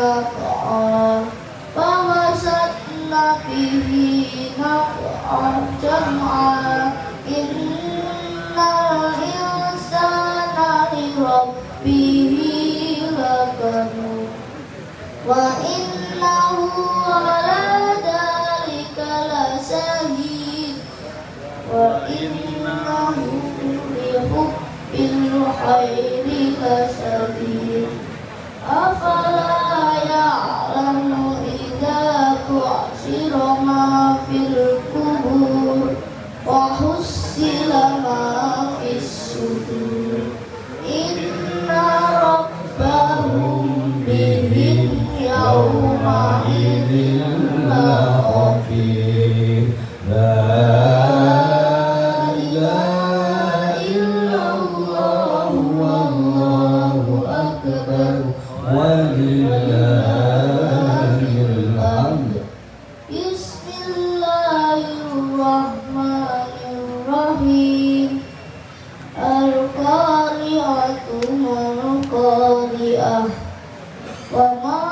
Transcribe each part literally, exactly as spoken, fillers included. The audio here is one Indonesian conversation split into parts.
نفعا فوسطنا به نفعا جمعا إن الإنسان لربه لكنود وإنه على ذلك لشهيد وإنه لحب الخير لشديد أفلا يعلم إذا بعثر ما في القبور وحصل ما في الصدور إن ربهم بهم يومئذ لخبير لا إله إلا الله والله أكبر ولله الحمد بسم الله الرحمن الرحيم القارعة ما القارعة وما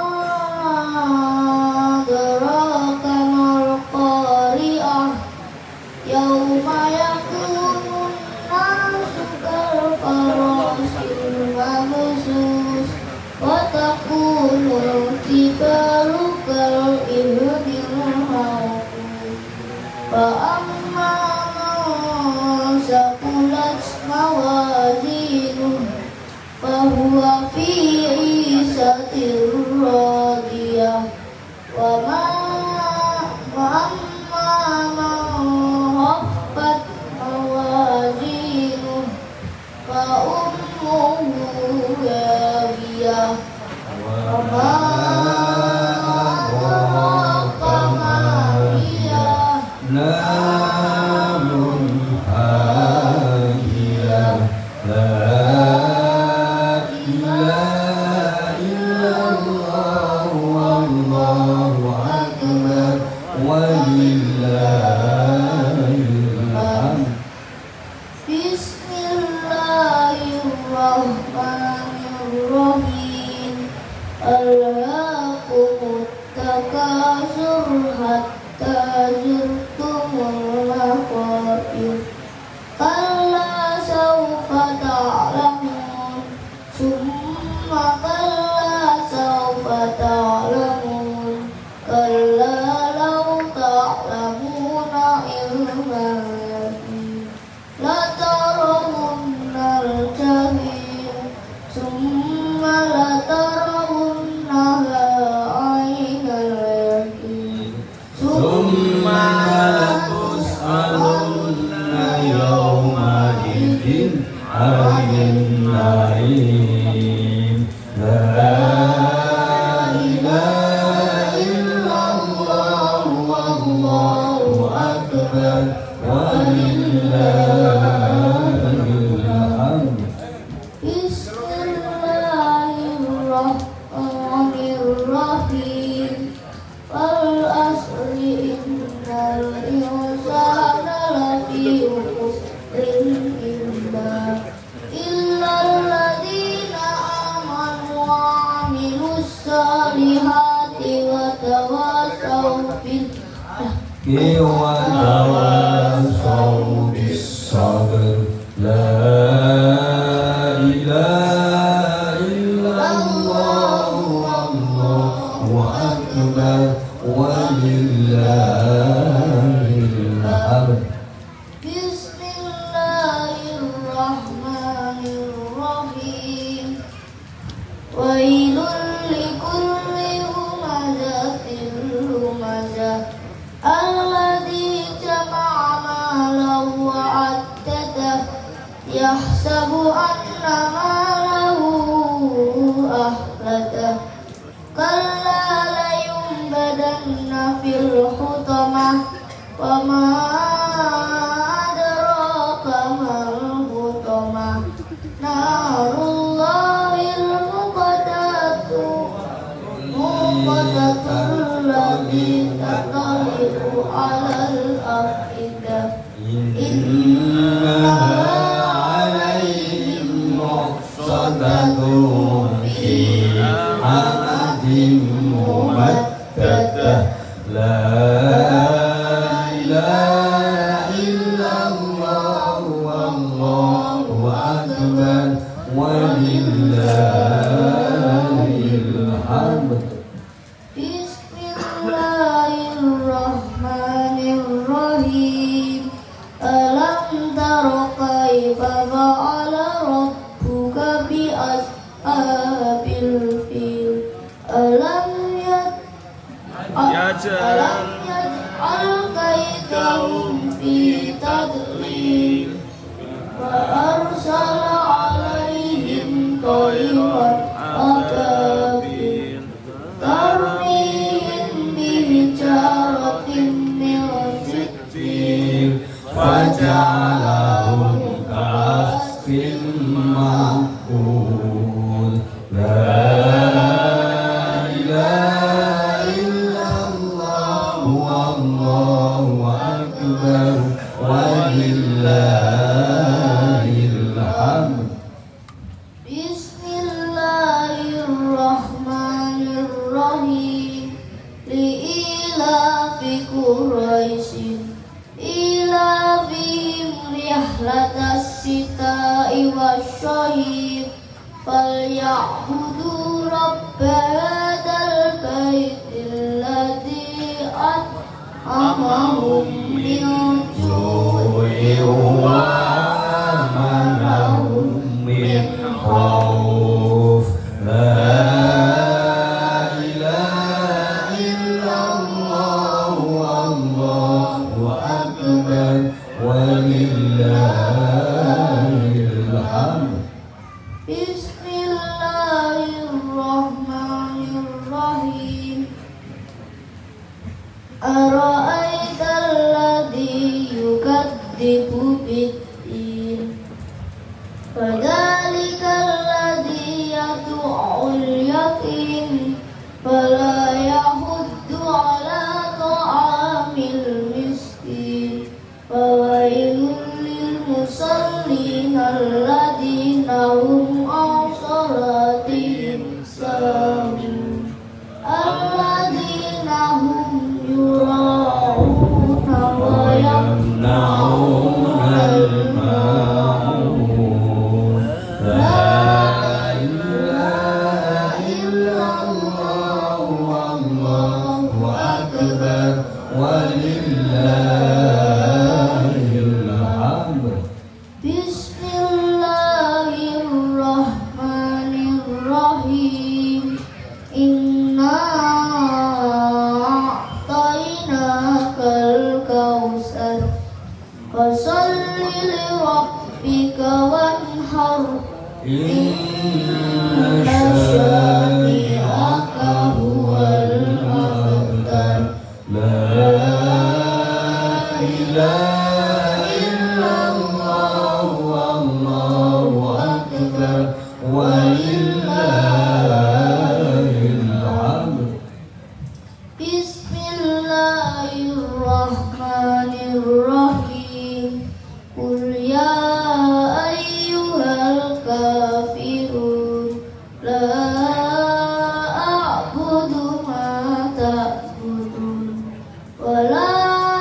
أدراك ما القارعة يوم يكون الناس كالفراش المبثوث وتكون الجبال كالعهن المنفوش فأما من ثقلت موازينه فهو في عيشة راضية وما وأما من خفت موازينه فأمه هاوية وما أدراك ما هي نار حامية لا إله إلا الله والله أكبر ولله الحمد بسم الله الرحمن الرحيم ألهاكم التكاثر حتى زرتم المقابر كلا سوف تعلمون ثم كلا سوف تعلمون كلا لو تعلمون علم اليقين لترون الجحيم ثم لترونها عين اليقين ثم لتسألن يومئذ عن النعيم لا إله إلا الله والله أكبر ولله الحمد بسم الله الرحمن الرحيم والعصر إن الإنسان لفي خسر إلا الذين آمنوا وعملوا الصالحات وتواصوا بالحق وتواصوا بالصبر لا إله إلا الله والله أكبر ولله الحمد بسم الله الرحمن الرحيم ويل لكل همزة لمزة الذي جمع مالا وعدده يحسب أن ماله أخلده كلا لينبذن في الحطمة وما أدراك ما الحطمة نار الله الموقدة موقدة التي تطلع على الأفئدة إنها عليهم مؤصدة في عمد kaifa fa'ala rabbuka bi ashabil fil alam yat alam yaj'al kaidahum fi tadlil wa arsala alaihim tayran ababil tarmihim bihijaratin min sijil faja'alahum ka'asfin ma'kul. La ilaha illallah wallahu akbar walillahil hamd. Bismillahirrahmanirrahim. Li'ilafi Quraisyin ilafihim rihlatas sita'i wasyahid falyabudu rabba hadzal baitil ladzi at'amahum min ju'in wa amanahum min khauf. La ilaha illallah wallahu akbar walillahil hamd. Bismillahirrahmanirrahim. Ara'aital ladzi yukadzibu bid-din fadzalikal ladzi yad'ul yatim fala yahuddu ala ta'amil miskin fawailul lil musallin alladzina hum an salatihim sahun alladzina hum yura'una wa yamna'unal ma'un. La ilaha illallah wallahu akbar walillahil hamd. Bismillahirrahmanirrahim. Inna a'tainakal kautsar fasholli li rabbika wanhar Inna syani'aka huwal abtar. La ilaha illallah wallahu akbar walillahil hamd. Bismillahirrahmanirrahim. Qul ya ayyuhal kafirun la a'budu ma ta'budun wa la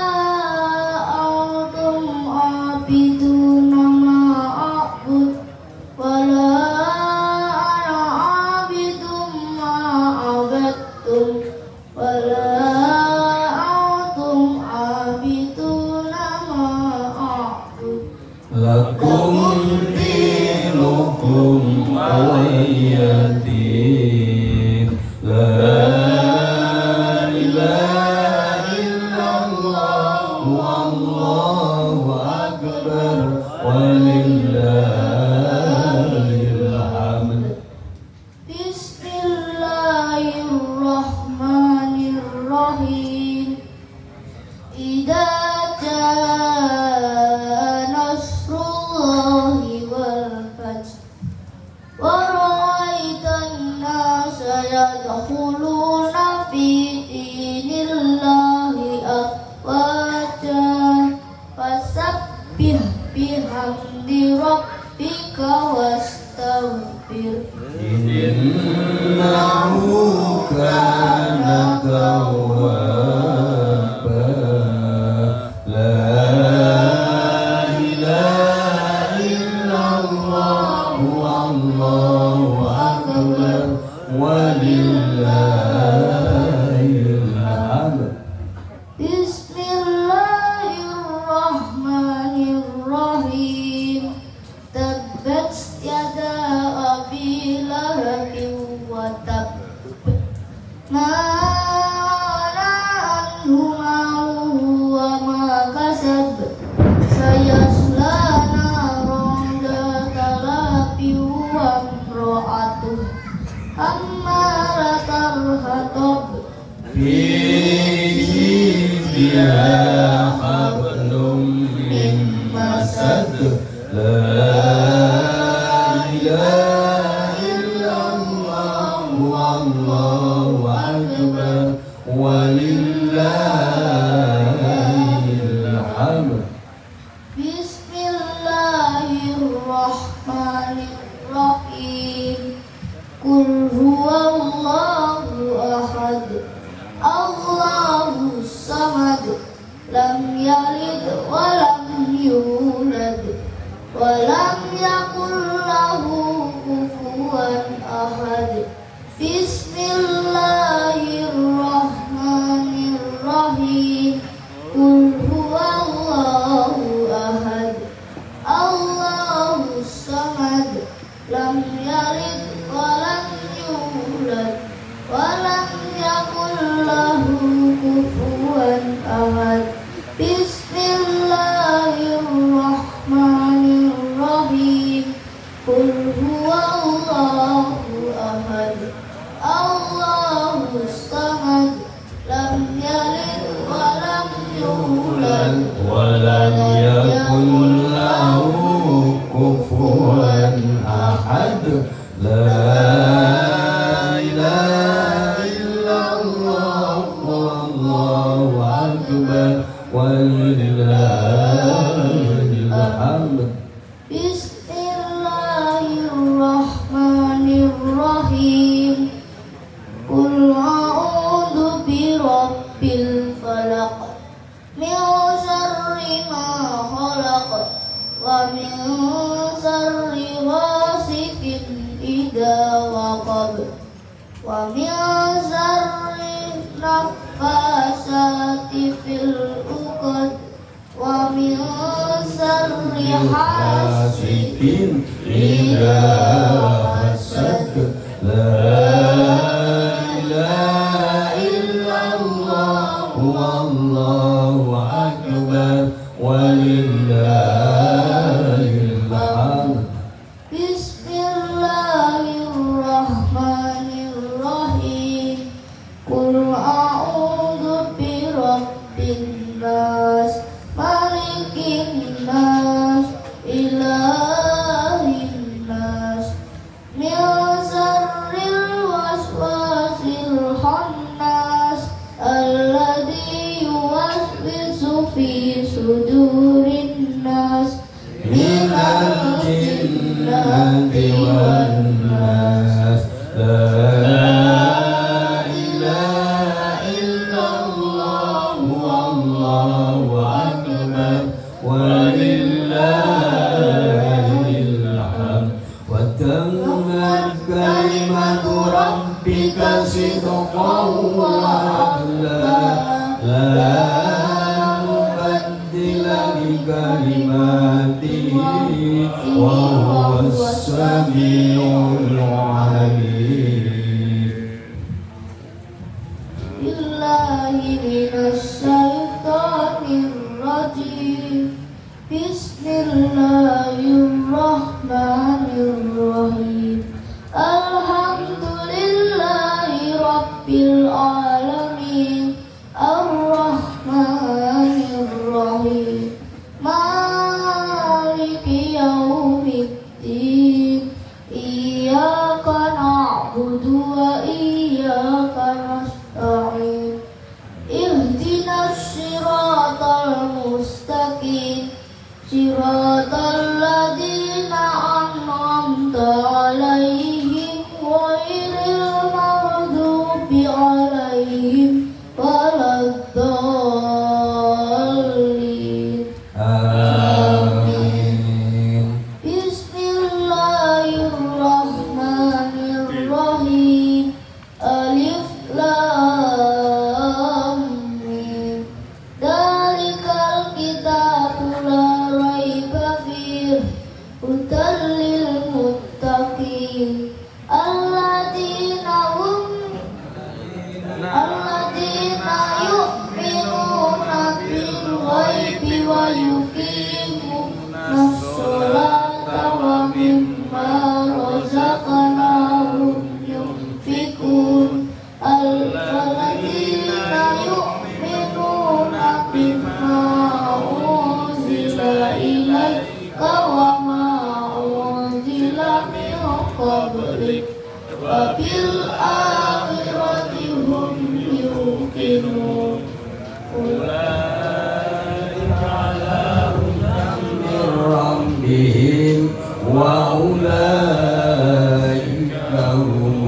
antum abiduna ma a'bud wa la ana abidum ma abadtum wa la antum abiduna ma a'bud. Lakum dinukum waliyadin. La ilaha illallah wallahu akbar walillahil hamd. Bismillahirrahmanirrahim. Idza jaa nasrullahi wal fath wa ra'aitan nasa yadkhuluna fi dinillahi afwaja fasabbih bihamdi rabbika wastaghfir Innahu kana tawwaba. La ilaha illallah wallahu akbar walillahil hamd. Bismillahirrahmanirrahim. ilaha illallah wallahu akbar walillahil hamd. Bismillahirrahmanirrahim. Qul huwallahu ahad, Allahu samad, lam yalid wa lam yulad wa lam yakul lahu kufuwan ahad. Bismillahirrahmanirrahim. Qul huwallahu ahad, Allahu samad, lam yalid wa lam yulad wa lam yakul lahu kufuwan ahad. Bismillahirrahmanirrahim. Qul huwallahu ahad, Allahu samad, lam yalid wa lam yulad wa lam yakul lahu kufuwan ahad. La ilaha illallah wallahu akbar walillahil hamd. Bismillahirrahmanirrahim. Qul a'udzu birabbil falaq, min syarri ma khalaq, wa min syarri ghasikin idza waqab, wa min syarri naffasati fil uqad, wa min syarri hasidin idza hasad. La ilaha illallah wallahu akbar walillahil hamd. Bismillahirrahmanirrahim. Qul a'udzu birabbin nas, malikin nas, ilahin nas, min syarril waswasil khannas, alladzi yuwaswisu fi sudurin nas, minal jinnati wan nas. La ilaha illallah wallahu akbar walillahil hamd. Wa tammat kalimatu rabbika sidqan wa adla, la mubaddila li kalimatihi wa huwas samiul alim. Billahi minas syaitonir rajim. Bismillahirrahmanirrahim. Alhamdulillahi rabbil alamin, arrahmanirrahim, maliki yaumiddin, iyyaka na'budu wa iyyaka nasta'in, ihdinas siratal mustaqim, siratal ladzina an'amta 'alaihim ghairil maghdubi 'alaihim waladdallin. Amin. Bismillahirrahmanirrahim. Alif lam mim. Dzalikal kitabu la raiba fihi, hudal lil muttaqin, alladzina hum alladzina yu'minuna bil ghaibi wa yuqimuna sholata wa mimma razaqnahum yunfiqun, alladzina yu'minuna bima unzila ilaika wa ma unzila min ذلك وبالآخرة هم يوقنون أولئك على هدى من ربهم وأولئك هم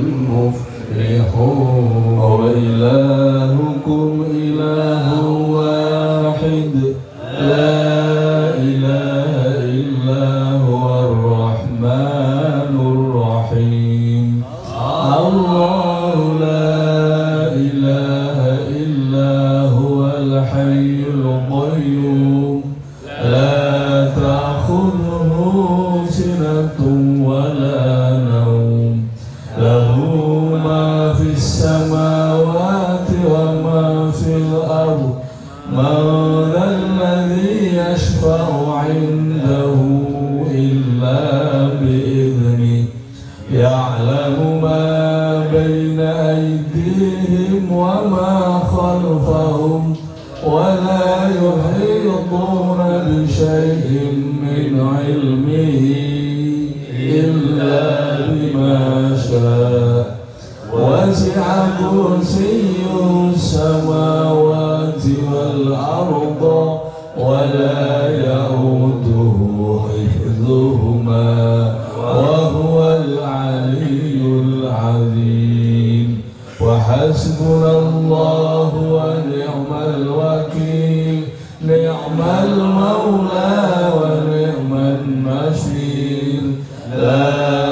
المفلحون وإلهكم إله واحد لا إله إلا هو الرحمن الرحيم الله لا إله إلا هو الحي القيوم لا تأخذه سنة ولا نوم له ما في السماوات وما في الأرض من ذا الذي يشفع عنده إلا بإذنه يعلم ما بين أيديهم وما خلفهم ولا يحيطون بشيء من علمه إلا بما شاء وسع كرسيه السماوات والأرض ولا يئوده حفظهما وهو العلي العظيم وحسبنا الله ونعم الوكيل نعم المولى ونعم النصير لا